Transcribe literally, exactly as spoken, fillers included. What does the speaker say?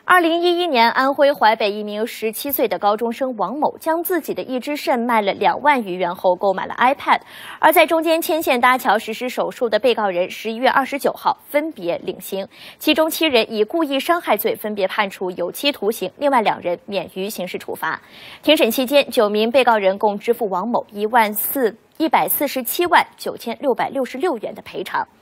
二零一一年，安徽淮北一名十七岁的高中生王某将自己的一只肾卖了两万余元后购买了 iPad， 而在中间牵线搭桥实施手术的被告人十一月二十九号分别领刑，其中七人以故意伤害罪分别判处有期徒刑，另外两人免于刑事处罚。庭审期间，九名被告人共支付王某一万四一百四十七万九千六百六十六元的赔偿。